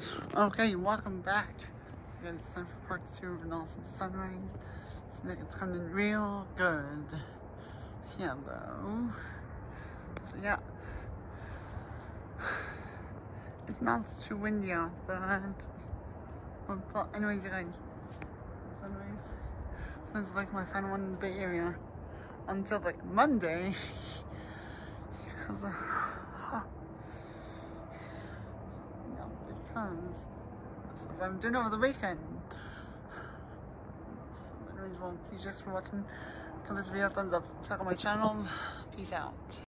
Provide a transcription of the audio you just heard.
Okay, welcome back. So again, it's time for part 2 of an awesome sunrise. So I think it's coming real good. Hello. So yeah. It's not too windy out, but anyways, you guys. Sunrise. This is like my final one in the Bay Area. Until like Monday. Because so if I'm doing it over the weekend. So anyways, well, thank you just for watching. Give this video a thumbs up. Check out my channel. Peace out.